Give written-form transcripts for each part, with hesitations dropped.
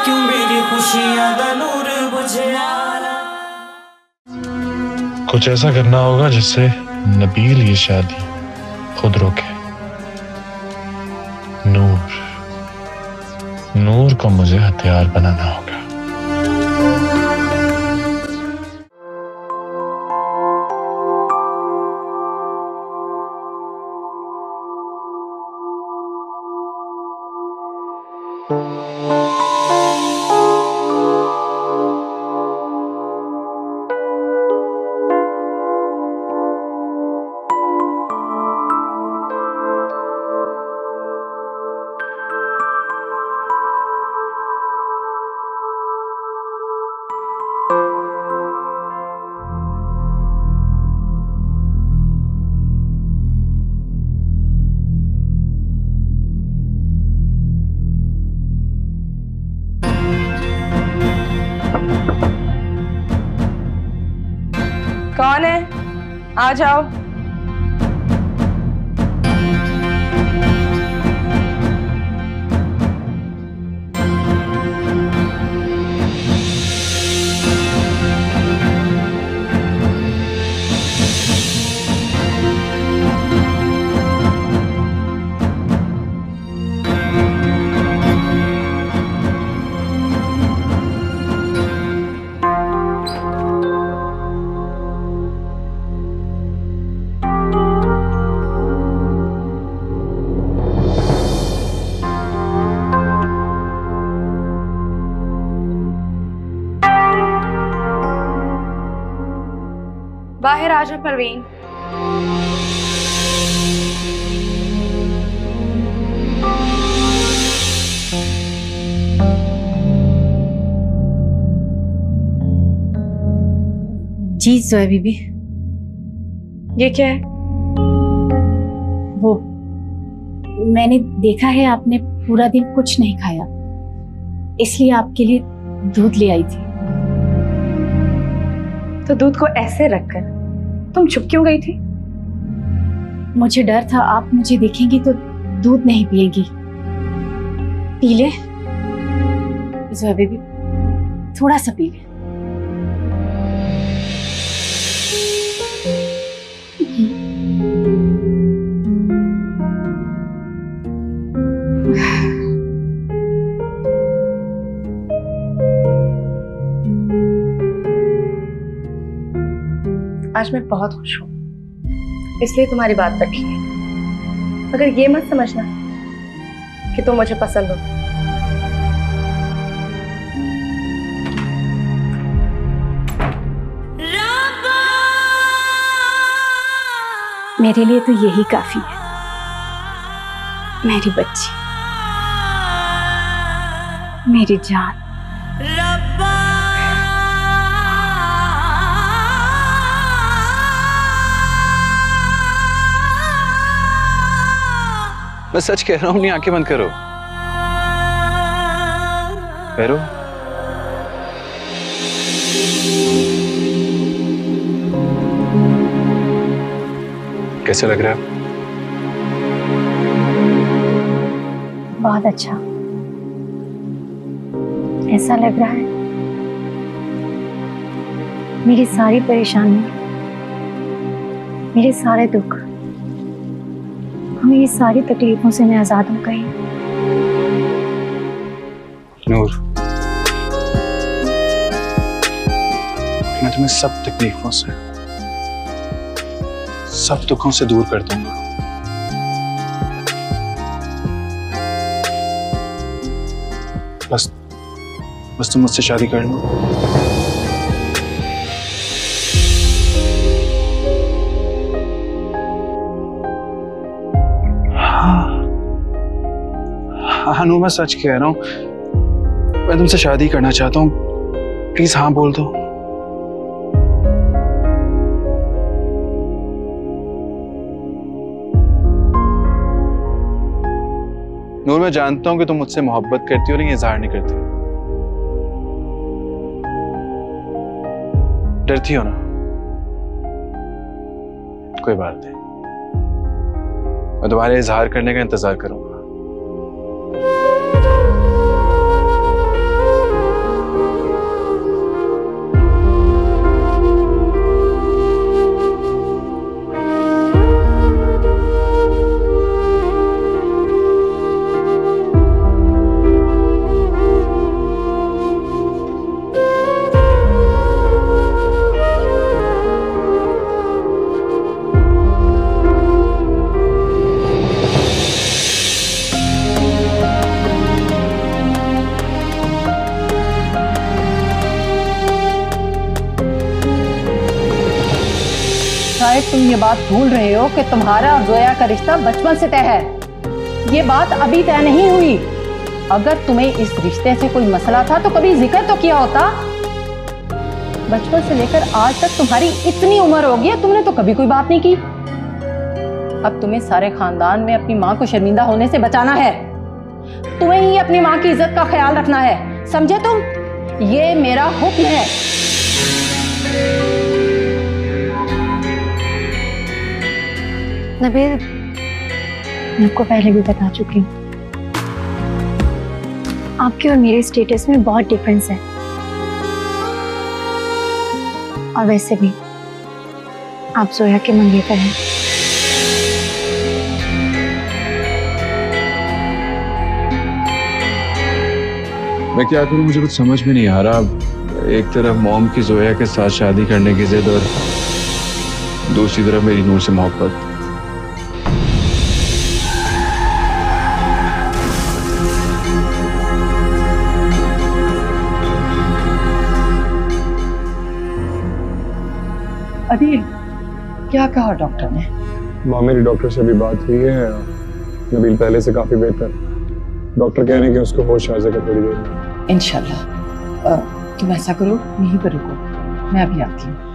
क्यों मेरी खुशियां दा नूर बुझया। कुछ ऐसा करना होगा जिससे नबील ये शादी खुद रोके। नूर को मुझे हथियार बनाना होगा। कौन है? आ जाओ। बाहर आ जाओ परवीन। जी ज़ोया बीबी। ये क्या है? वो मैंने देखा है आपने पूरा दिन कुछ नहीं खाया, इसलिए आपके लिए दूध ले आई थी। तो दूध को ऐसे रखकर तुम चुप क्यों गई थी? मुझे डर था आप मुझे देखेंगी तो दूध नहीं पिएगी। पी ले ज़ोया बीबी, थोड़ा सा पी ले। आज मैं बहुत खुश हूँ, इसलिए तुम्हारी बात रखी है। मगर ये मत समझना कि तुम मुझे पसंद हो। मेरे लिए तो यही काफी है, मेरी बच्ची, मेरी जान। मैं सच कह रहा हूं, अपनी आंखें बंद करो। पैरो कैसे लग रहा है? बहुत अच्छा। ऐसा लग रहा है मेरी सारी परेशानी, मेरे सारे दुख, मेरी सारी तकलीफों से मैं आजाद हो गई। नूर, मैं तुम्हें सब तकलीफों से, सब दुखों से दूर कर दूंगा। बस तुम मुझसे शादी कर लो। हाँ नूर, मैं सच कह रहा हूँ, मैं तुमसे शादी करना चाहता हूँ। प्लीज हाँ बोल दो। नूर, मैं जानता हूँ कि तुम मुझसे मोहब्बत करती हो, लेकिन इजहार नहीं करती। डरती हो ना? कोई बात नहीं, मैं तुम्हारे इजहार करने का इंतजार करूंगा। शायद तुम ये बात भूल रहे हो कि तुम्हारा और जोया का रिश्ता बचपन से तय है। ये बात अभी तय नहीं हुई। अगर तुम्हें इस रिश्ते से कोई मसला था तो कभी जिक्र तो किया होता। बचपन से लेकर आज तक तुम्हारी इतनी उम्र हो गई है, तुमने तो कभी कोई बात नहीं की। अब तुम्हें सारे खानदान में अपनी माँ को शर्मिंदा होने से बचाना है। तुम्हें ही अपनी माँ की इज्जत का ख्याल रखना है, समझे तुम? ये मेरा हुक्म है। नबील, मैं आपको पहले भी बता चुकी हूँ, आपके और मेरे स्टेटस में बहुत डिफरेंस है। और वैसे भी आप जोया के मंगेतर हैं। मैं क्या करूं, मुझे कुछ समझ में नहीं आ रहा। एक तरफ मॉम की जोया के साथ शादी करने की जिद और दूसरी तरफ मेरी नूर से मोहब्बत। अभी क्या कहा डॉक्टर ने? माँ, मेरी डॉक्टर से अभी बात हुई है। नबील पहले से काफी बेहतर। डॉक्टर कह रहे हैं कि उसको होश आ जाएगा थोड़ी देर में। इंशाल्लाह। तुम ऐसा करो, यहीं पर रुको, मैं अभी आती हूँ।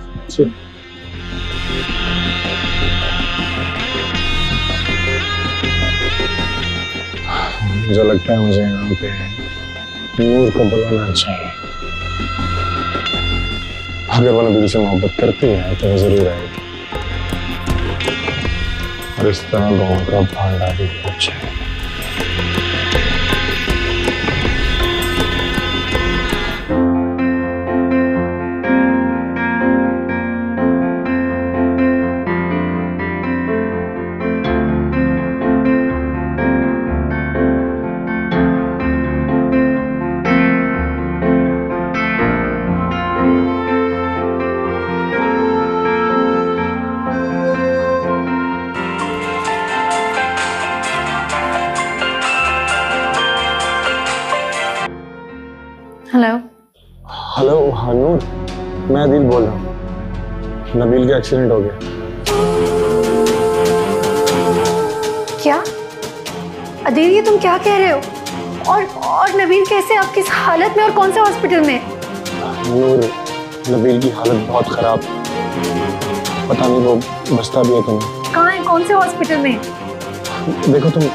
मुझे लगता है मुझे यहाँ पे नूर को बुलाना चाहिए। अगर वो नबील से मोहब्बत करती है तो वो जरूर आएगी और इस तरह गाँव का भांडा भी कुछ है। हेलो। हेलो, हाँ नूर, मैं अदील बोल रहा हूँ। नबील का एक्सीडेंट हो गया। क्या अदील, ये तुम क्या कह रहे हो? और नबील कैसे, आप किस हालत में और कौन से हॉस्पिटल में? नूर, नबील की हालत बहुत खराब। पता नहीं वो बचता भी है कि नहीं। कहाँ है, कौन से हॉस्पिटल में? देखो तुम।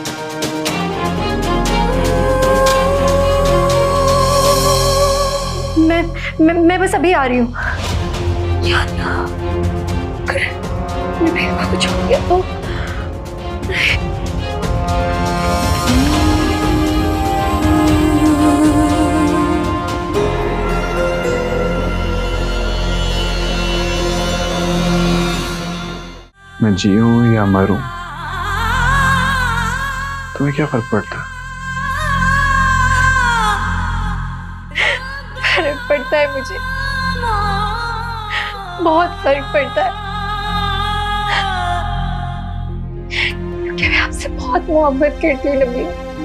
मैं बस अभी आ रही हूँ। या अल्लाह, अगर नबील को कुछ हो गया तो। मैं जीऊं या मरूं, तुम्हें क्या फर्क पड़ता? फर्क पड़ता है मुझे, बहुत फर्क पड़ता है, क्योंकि मैं आपसे बहुत मोहब्बत करती हूँ नबील।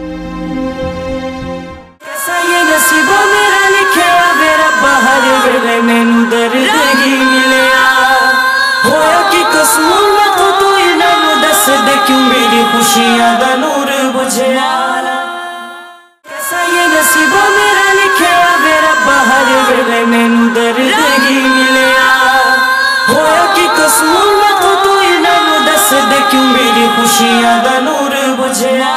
कैसा ये नसीबा मेरा लिखा मेरा बाहर वेले मैनू दर्द ही मिलिया होया कि कसमों में तू इन्हों दस दे क्यों मेरी खुशियां दा नूर बुझया। कैसा ये नसीबा मेरा लिखा मेरा बाहर वेले मैनू दर्द ही मिलिया होया कि कसमों में तू इन्हों दस दे क्यों मेरी खुशियां दा नूर बुझया।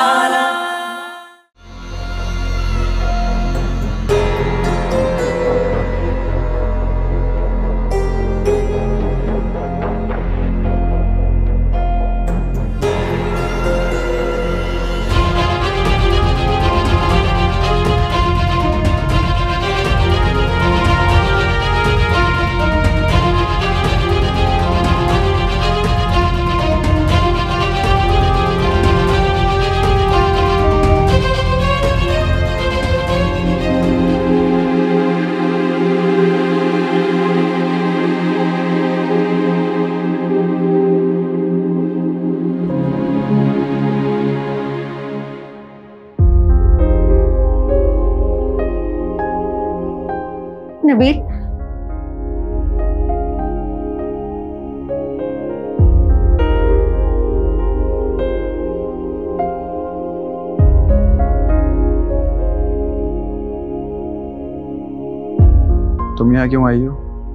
तुम यहाँ क्यों आई हो?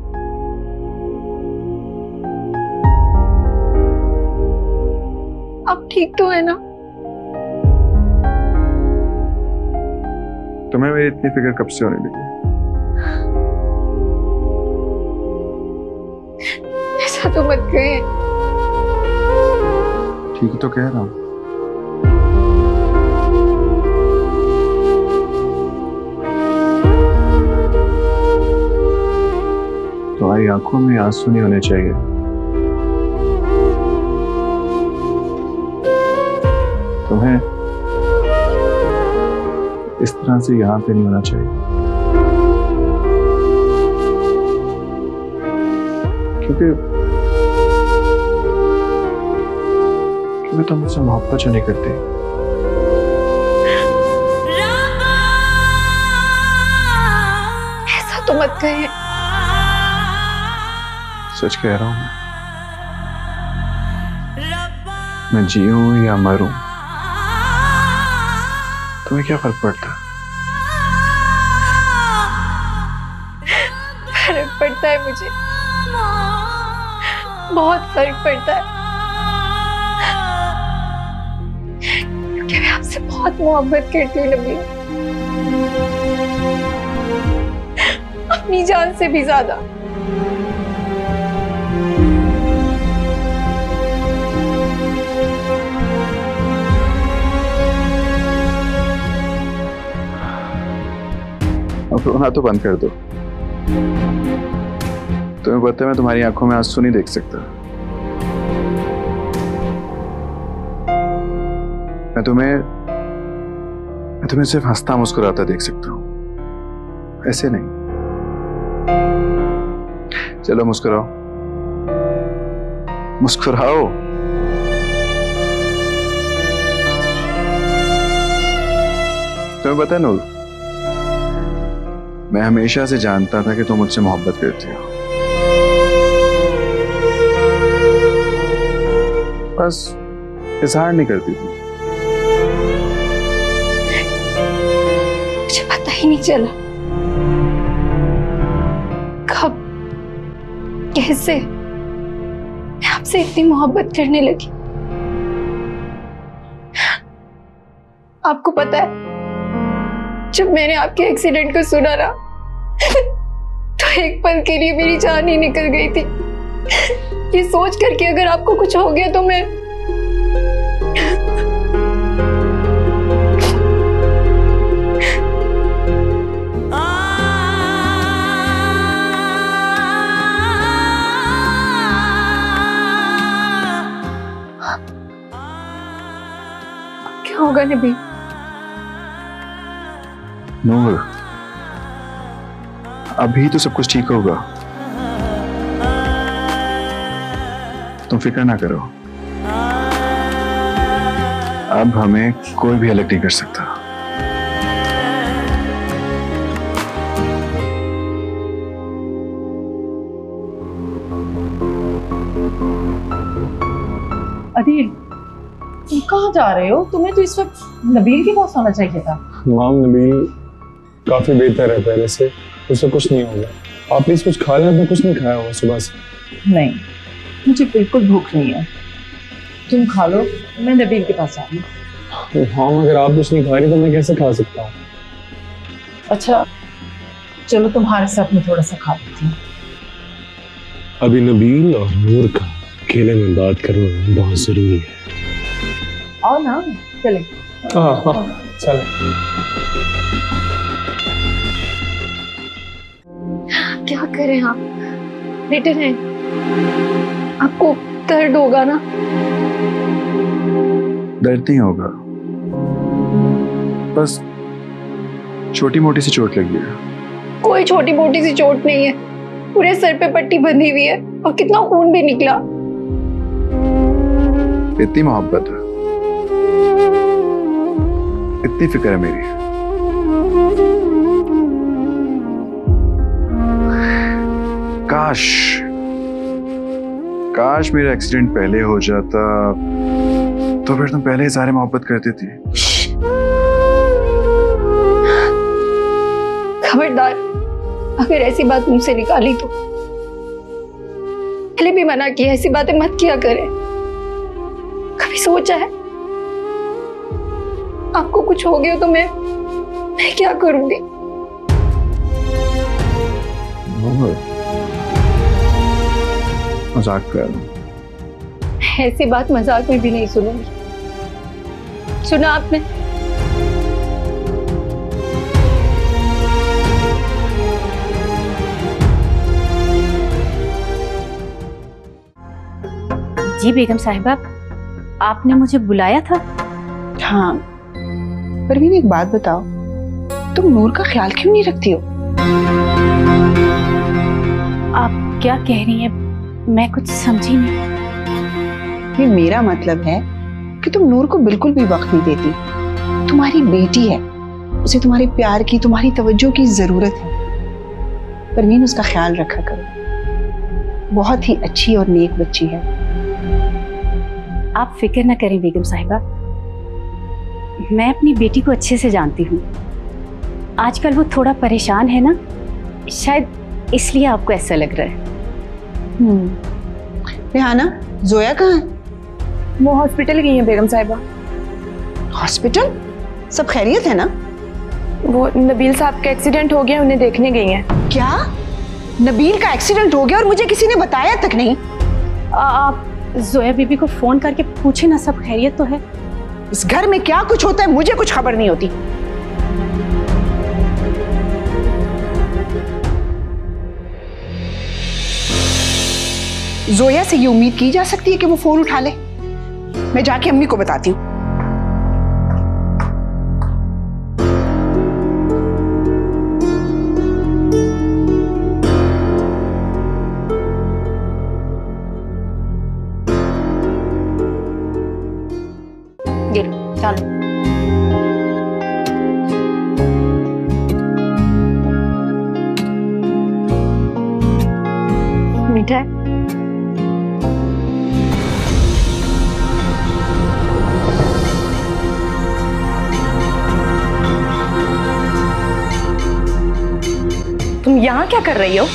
आप ठीक तो है ना? तुम्हें मेरी इतनी फिक्र कब से होने लगी? ऐसा तो मत कहें। ठीक तो कह रहा हूँ। तुम्हारी आंखों में आंसू नहीं होने चाहिए। तुम्हें इस तरह से यहां पे नहीं होना चाहिए, क्योंकि तुम मुझसे मोहब्बत जो नहीं करती। ऐसा तो मत कहें। सच कह रहा हूं मैं जीऊं या मरूं, तुम्हें क्या फर्क पड़ता है? फर्क पड़ता है मुझे, बहुत फर्क पड़ता है, क्योंकि मैं आपसे बहुत मोहब्बत करती हूँ नबील, अपनी जान से भी ज्यादा। अब रोना तो बंद कर दो। तुम्हें पता है मैं तुम्हारी आंखों में आंसू नहीं देख सकता। मैं तुम्हें सिर्फ हंसता मुस्कुराता देख सकता हूं, ऐसे नहीं। चलो मुस्कुराओ, मुस्कुराओ। तुम्हें पता है नूर, मैं हमेशा से जानता था कि तुम मुझसे मोहब्बत करती हो, बस इजहार नहीं करती थी। मुझे पता ही नहीं चला कब कैसे मैं आपसे इतनी मोहब्बत करने लगी। आपको पता है, जब मैंने आपके एक्सीडेंट को सुना ना, तो एक पल के लिए मेरी जान ही निकल गई थी, ये सोच कर कि अगर आपको कुछ हो गया तो मैं क्या होगा नबी? नूर, अभी तो सब कुछ ठीक होगा, तुम फिक्र ना करो। अब हमें कोई भी अलग नहीं कर सकता। अदील, तुम कहाँ जा रहे हो? तुम्हें तो इस वक्त नबील के पास होना चाहिए था। माम, नबील काफी बेहतर है पहले से, उसे कुछ नहीं होगा। आप प्लीज कुछ खा लें, आपने कुछ नहीं खाया हुआ सुबह से। नहीं, मुझे बिल्कुल भूख नहीं है, तुम खा लो, मैं नबील के पास आ रही हूँ। हाँ, अगर आप कुछ नहीं खा रही तो मैं कैसे खा सकता हूँ? अच्छा चलो, तुम्हारे साथ में थोड़ा सा खा लेती हूँ। अभी नबील और नूर का अकेले में बात करना बहुत जरूरी है। आओ ना, चले। हाँ हाँ चले। क्या करें आप? लेटे हैं, आपको दर्द होगा ना? दर्द नहीं होगा, बस छोटी मोटी सी चोट लगी है। कोई छोटी मोटी सी चोट नहीं है, पूरे सर पे पट्टी बंधी हुई है और कितना खून भी निकला। इतनी मोहब्बत है, इतनी फिक्र है मेरी। काश मेरा एक्सीडेंट पहले हो जाता, तो फिर तुम पहले ही सारे मोहब्बत करती थी। खबरदार, अगर ऐसी बात मुझसे निकाली तो पहले भी मना किया, ऐसी बातें मत किया करें। कभी सोचा है आपको कुछ हो गया तो मैं क्या करूंगी? मजाक कर। ऐसी बात मजाक में भी नहीं सुनूंगी। सुना आपने? जी बेगम साहिबा, आपने मुझे बुलाया था? हाँ, परवीन एक बात बताओ, तुम नूर का ख्याल क्यों नहीं रखती हो? आप क्या कह रही हैं? मैं कुछ समझी नहीं। ये मेरा मतलब है कि तुम नूर को बिल्कुल भी वक्त नहीं देती। तुम्हारी बेटी है, उसे तुम्हारे प्यार की, तुम्हारी तवज्जो की जरूरत है। परवीन, उसका ख्याल रखा करो। बहुत ही अच्छी और नेक बच्ची है। आप फिक्र न करें बेगम साहिबा, मैं अपनी बेटी को अच्छे से जानती हूँ। आजकल वो थोड़ा परेशान है ना, शायद इसलिए आपको ऐसा लग रहा है। रेहाना, जोया कहाँ है? वो हॉस्पिटल गई है बेगम साहिबा। हॉस्पिटल? सब खैरियत है ना? वो नबील साहब का एक्सीडेंट हो गया, उन्हें देखने गई हैं। क्या? नबील का एक्सीडेंट हो गया और मुझे किसी ने बताया तक नहीं? आप जोया बीबी को फोन करके पूछे ना, सब खैरियत तो है। इस घर में क्या कुछ होता है मुझे कुछ खबर नहीं होती। जोया से ये उम्मीद की जा सकती है कि वो फोन उठा ले? मैं जाके अम्मी को बताती हूँ। चलो मीठा है? तुम यहाँ क्या कर रही हो?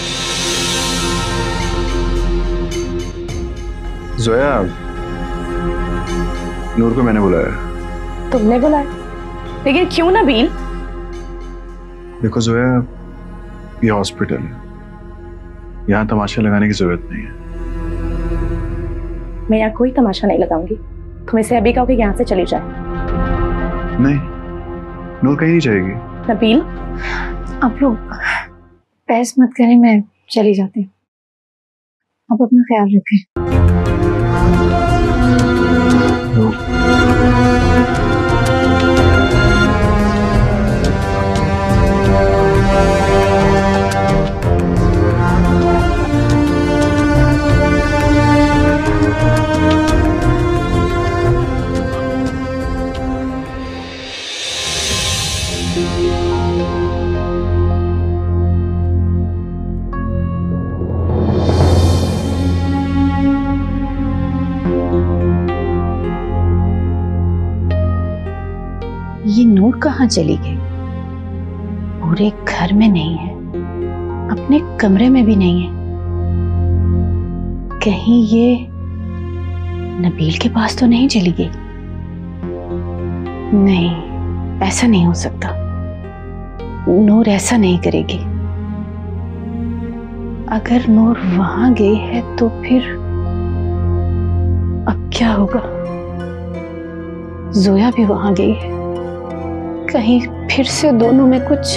जोया, नूर को मैंने बुलाया। तुमने बुलाया? लेकिन क्यों नबील? देखो जोया, ये हॉस्पिटल है, यहाँ तमाशा लगाने की जरूरत नहीं है। मैं यहाँ कोई तमाशा नहीं लगाऊंगी। तुम इसे अभी कहो कि यहाँ से चली जाए। नहीं, नूर कहीं नहीं जाएगी। नबील, आप लोग बहस मत करें, मैं चली जाती हूँ। आप अपना ख्याल रखें। ये नूर कहाँ चली गई? पूरे घर में नहीं है, अपने कमरे में भी नहीं है। कहीं ये नबील के पास तो नहीं चली गई? नहीं, ऐसा नहीं हो सकता। नूर ऐसा नहीं करेगी। अगर नूर वहां गई है तो फिर अब क्या होगा? जोया भी वहां गई है, कहीं फिर से दोनों में कुछ।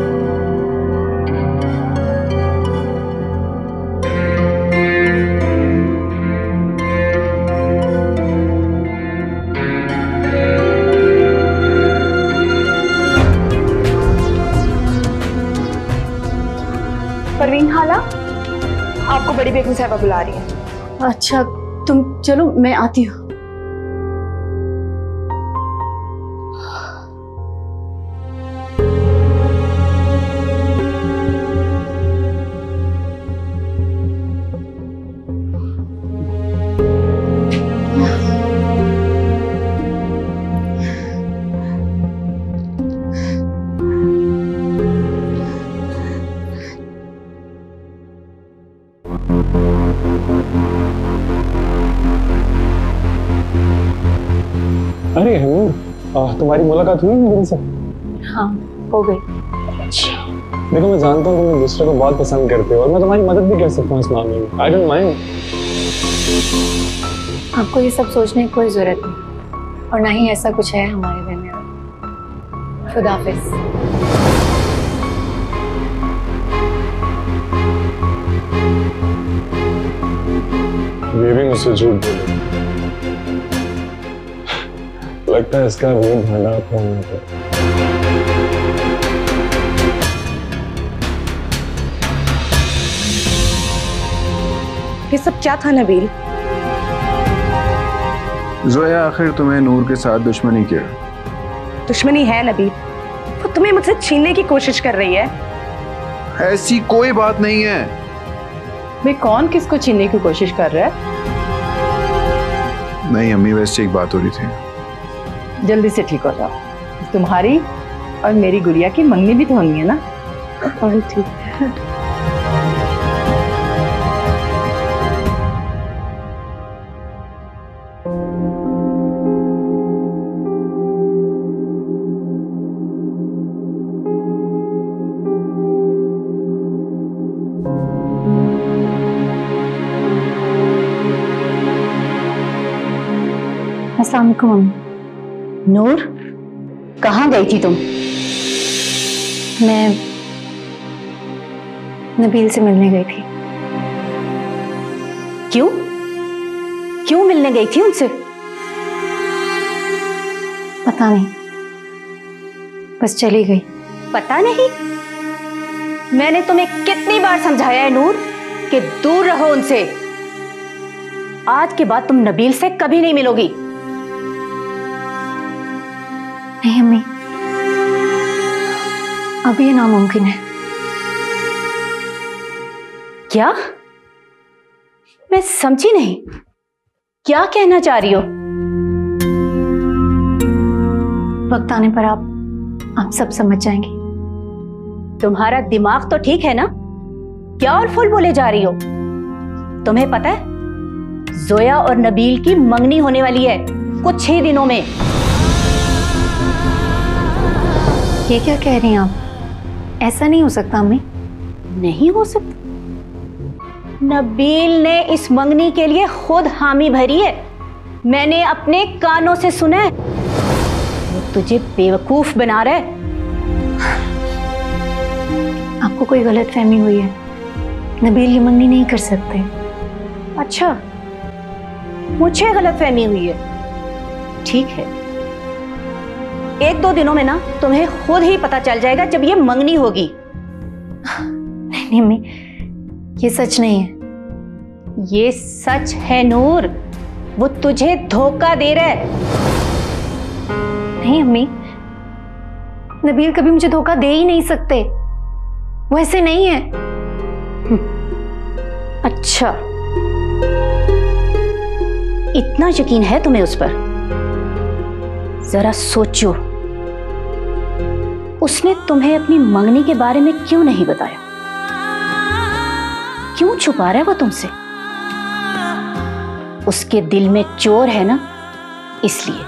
परवीन खाला, आपको बड़ी बेगम साहिबा बुला रही है। अच्छा, तुम चलो, मैं आती हूँ। अरे नूर, तुम्हारी मुलाकात हुई मेरे से? हाँ, हो गई। अच्छा, देखो मैं जानता हूँ तुम एक दूसरे को बहुत पसंद करते हो और मैं तुम्हारी मदद भी कर सकता हूँ इस मामले में। I don't mind. आपको ये सब सोचने की कोई जरूरत नहीं, और ना ही ऐसा कुछ है हमारे दरमियान। खुदा हाफिज। ये भी मुझसे झूठ बोले। लगता है इसका मुंह भांडा खोलना था। ये सब क्या था नबील? जोया, आखिर तुम्हें नूर के साथ दुश्मनी क्यों? दुश्मनी है नबील, वो तुम्हें मुझसे छीनने की कोशिश कर रही है। ऐसी कोई बात नहीं है। भाई कौन किसको छीनने की कोशिश कर रहा है? नहीं अम्मी, वैसे एक बात हो रही थी। जल्दी से ठीक हो जाओ। तुम्हारी और मेरी गुड़िया की मंगनी भी तो होनी है ना? हाँ ठीक है। अस्सलाम वालेकुम। नूर, कहाँ गई थी तुम? मैं नबील से मिलने गई थी। क्यों? क्यों मिलने गई थी उनसे? पता नहीं, बस चली गई। पता नहीं? मैंने तुम्हें कितनी बार समझाया है नूर कि दूर रहो उनसे। आज के बाद तुम नबील से कभी नहीं मिलोगी। नहीं अम्मी, अब ये नामुमकिन है। क्या? मैं समझी नहीं, क्या कहना चाह रही हो? वक्त आने पर आप सब समझ जाएंगे। तुम्हारा दिमाग तो ठीक है ना? क्या और फुल बोले जा रही हो? तुम्हें पता है जोया और नबील की मंगनी होने वाली है कुछ ही दिनों में। ये क्या कह रही हैं आप? ऐसा नहीं हो सकता अम्मी। नहीं हो सकता? नबील ने इस मंगनी के लिए खुद हामी भरी है। मैंने अपने कानों से सुना है। वो तुझे बेवकूफ बना रहा है। आपको कोई गलतफहमी हुई है। नबील ये मंगनी नहीं कर सकते। अच्छा, मुझे गलतफहमी हुई है। ठीक है, एक दो दिनों में ना तुम्हें खुद ही पता चल जाएगा जब ये मंगनी होगी। नहीं अम्मी, ये सच नहीं है। ये सच है नूर, वो तुझे धोखा दे रहा है। नहीं अम्मी, नबील कभी मुझे धोखा दे ही नहीं सकते। वो ऐसे नहीं है। अच्छा, इतना यकीन है तुम्हें उस पर? जरा सोचो, उसने तुम्हें अपनी मंगनी के बारे में क्यों नहीं बताया? क्यों छुपा रहा है वो तुमसे? उसके दिल में चोर है ना, इसलिए।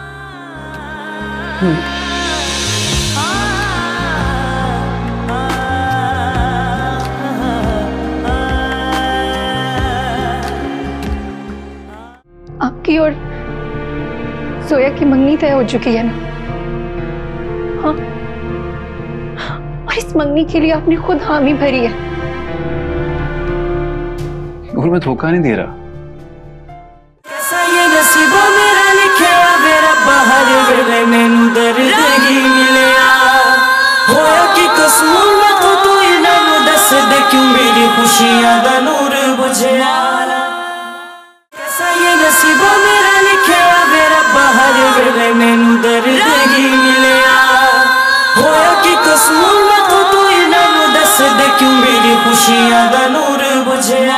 आपकी और जोया की मंगनी तय हो चुकी है ना? हाँ, और इस मंगनी के लिए आपने खुद हामी भरी है। नूर, मैं धोखा नहीं दे रहा। ये नसीबा मेरा लिखिया वे रब्बा, हर वेले मैनू दर्द ही मिलिया। होया कि कसूर मैं तू इन्हां दस दे, क्यों मेरी खुशियां दा नूर बुझिया। ये नसीबा मेरा लिखिया वे रब्बा, हर वेले मैनू दर्द ही मिलिया। होया कि कसूर मैं तू इन्हां दस दे, क्यों मेरी खुशियां दा नूर बुझिया।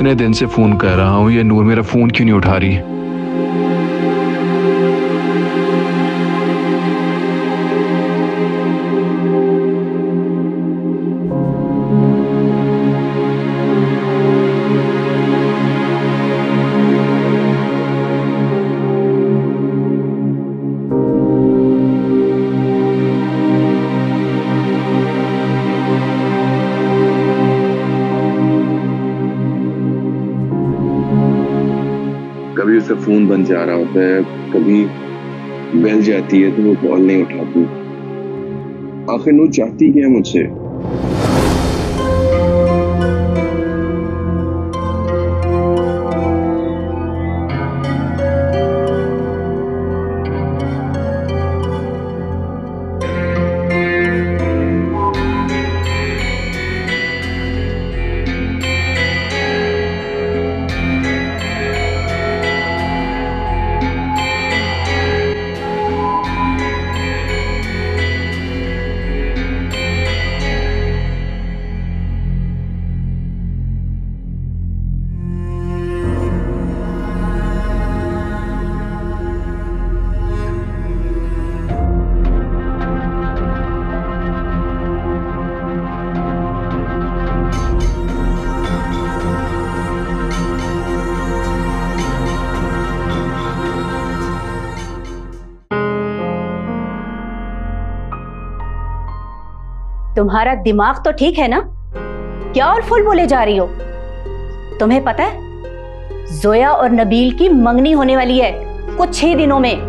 कितने दिन से फोन कर रहा हूँ, ये नूर मेरा फोन क्यों नहीं उठा रही? कभी उसका फोन बंद जा रहा होता है, कभी बेल जाती है तो वो कॉल नहीं उठाती। आखिर नूर चाहती क्या है मुझसे? तुम्हारा दिमाग तो ठीक है ना? क्या और फुल बोले जा रही हो? तुम्हें पता है जोया और नबील की मंगनी होने वाली है कुछ ही दिनों में।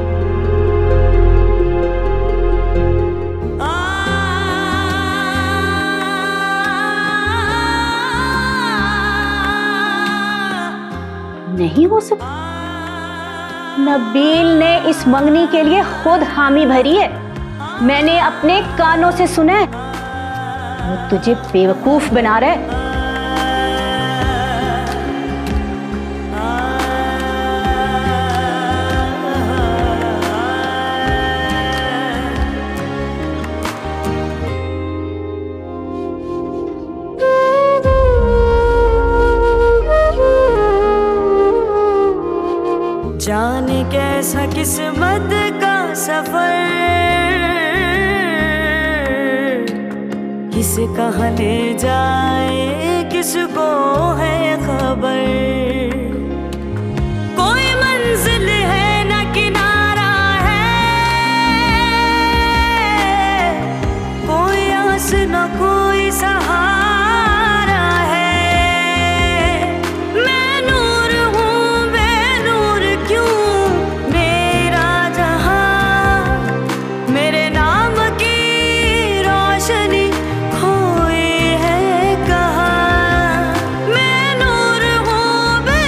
नहीं हो सकता। नबील ने इस मंगनी के लिए खुद हामी भरी है। मैंने अपने कानों से सुना है। वो तुझे बेवकूफ बना रहा है। जाने कैसा किस्मत का सफर, किसे कहाँ ले जाए किसको है खबर। कोई मंजिल है न किनारा है, कोई आस न कोई सहारा है। मैं नूर हूँ बेनूर क्यों मेरा जहां, मेरे नाम की रोशनी खोई है कहाँ। मैं नूर हूँ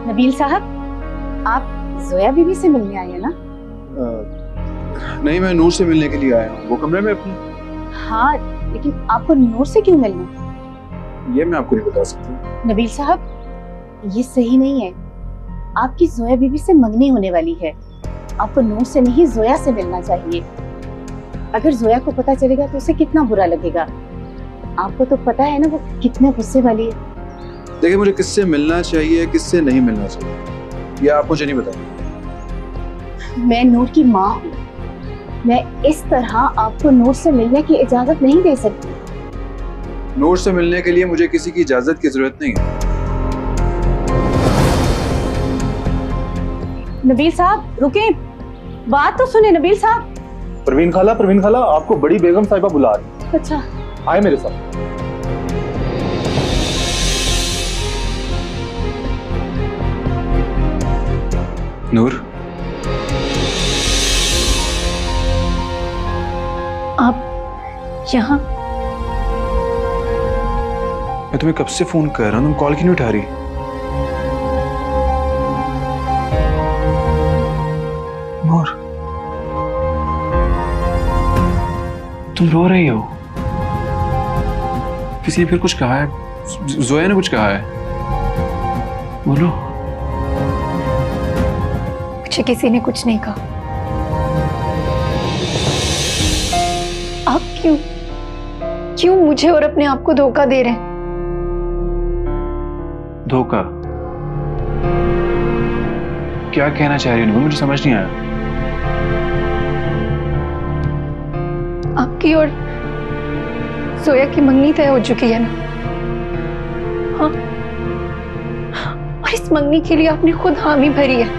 नबील साहब, आप जोया बीबी से मिलने आए हैं ना? नहीं, मैं नूर से मिलने के लिए आया हूँ। वो कमरे में अपने। हाँ, लेकिन आपको नूर से क्यों मिलना? ये मैं आपको नहीं बता सकती। नबील साहब, ये सही नहीं है। आपकी जोया बीबी से मंगनी होने वाली है। आपको नूर से नहीं, जोया से मिलना चाहिए। अगर जोया को पता चलेगा तो उसे कितना बुरा लगेगा। आपको तो पता है ना वो कितने गुस्से वाली है। देखिए, मुझे किससे मिलना चाहिए, किससे नहीं मिलना चाहिए, ये आप मुझे नहीं बताइए। मैं नूर की माँ हूँ। मैं इस तरह आपको नूर से मिलने की इजाजत नहीं दे सकती। नूर से मिलने के लिए मुझे किसी की इजाजत की जरूरत नहीं है। नबील साहब रुके, बात तो सुने। नबील साहब। परवीन खाला, आपको बड़ी बेगम साहिबा बुला रही है। अच्छा, आए मेरे साथ। नूर, आप यहाँ? मैं तुम्हें कब से फोन कर रहा हूँ, तुम कॉल क्यों नहीं उठा रही? नूर, तुम रो रही हो? किसी ने फिर कुछ कहा है? जोया ने कुछ कहा है? बोलो। मुझे किसी ने कुछ नहीं कहा। आप क्यों मुझे और अपने आप को धोखा दे रहे हैं? धोखा? क्या कहना चाह रही हो? मुझे समझ नहीं आया। आपकी और जोया की मंगनी तय हो चुकी है ना? हाँ, और इस मंगनी के लिए आपने खुद हामी भरी है।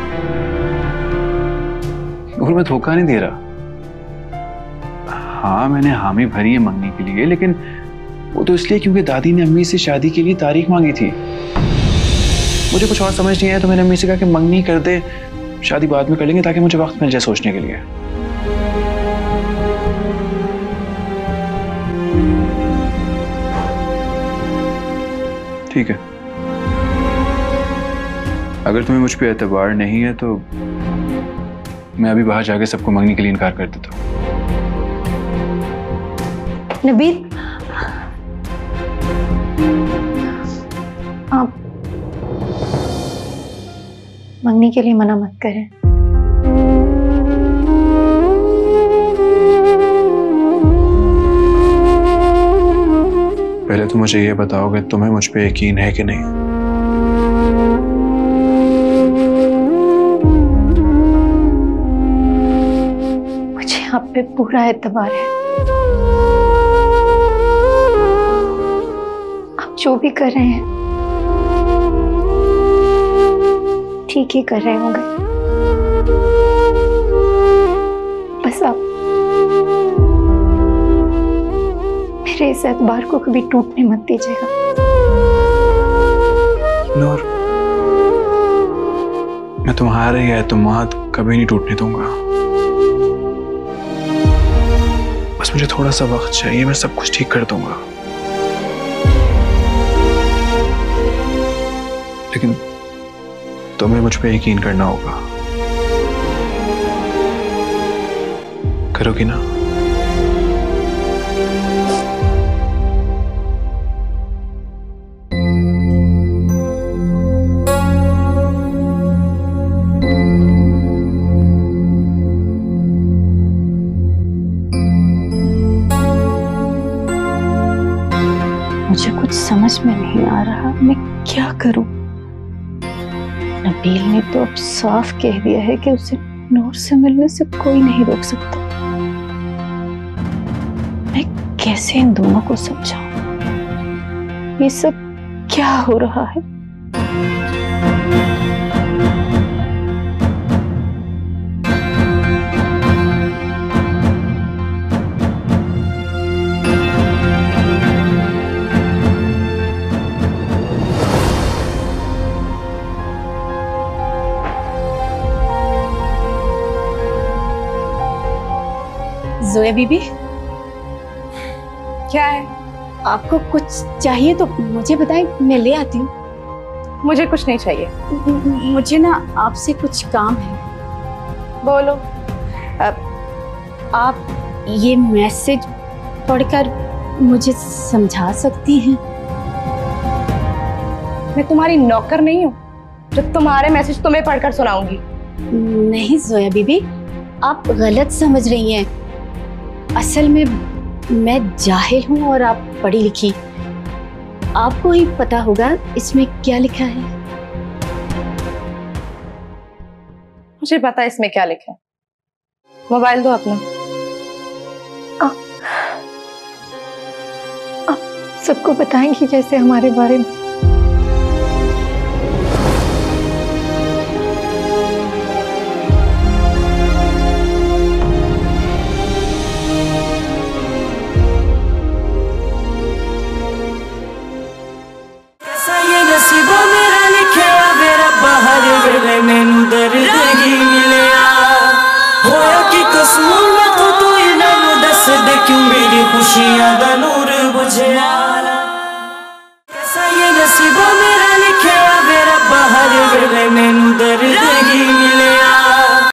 और मैं धोखा नहीं दे रहा। हाँ, मैंने हामी भरी है मंगनी के लिए, लेकिन वो तो इसलिए क्योंकि दादी ने अम्मी से शादी के लिए तारीख मांगी थी। मुझे कुछ और समझ नहीं आया तो मैंने अम्मी से कहा कि मंगनी कर दे, शादी बाद में कर लेंगे ताकि मुझे वक्त मिल जाए सोचने के लिए। ठीक है, अगर तुम्हें मुझ पे एतबार नहीं है तो मैं अभी बाहर जाके सबको मंगनी के लिए इनकार कर देता हूँ। नबील, आप मंगनी के लिए मना मत करें। पहले तो मुझे ये बताओ कि तुम्हें मुझ पे यकीन है कि नहीं? मुझे आप पे पूरा एतबार है। आप जो भी कर रहे हैं ठीक ही कर रहे होंगे। बस आप मेरे इस एतबार को कभी टूटने मत दीजिएगा। नूर, मैं तुम्हारे एतमाद कभी नहीं टूटने दूंगा। बस मुझे थोड़ा सा वक्त चाहिए, मैं सब कुछ ठीक कर दूंगा। लेकिन तुम्हें मुझ पे यकीन करना होगा। करोगी ना? मुझे कुछ समझ में नहीं आ रहा, मैं क्या करूं? नबील ने तो अब साफ कह दिया है कि उसे नूर से मिलने से कोई नहीं रोक सकता। मैं कैसे इन दोनों को समझाऊं? ये सब क्या हो रहा है? जोया बीबी, क्या है? आपको कुछ चाहिए तो मुझे बताएं, मैं ले आती हूँ। मुझे कुछ नहीं चाहिए। मुझे ना आपसे कुछ काम है। बोलो। आप ये मैसेज पढ़कर मुझे समझा सकती हैं? मैं तुम्हारी नौकर नहीं हूँ जो तुम्हारे मैसेज तुम्हें पढ़कर सुनाऊंगी। नहीं जोया बीबी, आप गलत समझ रही हैं। असल में मैं जाहिल हूँ और आप पढ़ी लिखी। आपको ही पता होगा इसमें क्या लिखा है। मुझे पता है इसमें क्या लिखा है। मोबाइल दो अपना। आप सबको बताएंगी जैसे हमारे बारे में? मैनू दर्द ही मिलिया होया कि कसूर मैं तू इन्हां नू दस दे क्यों मेरी खुशियां दा नूर बुझिया।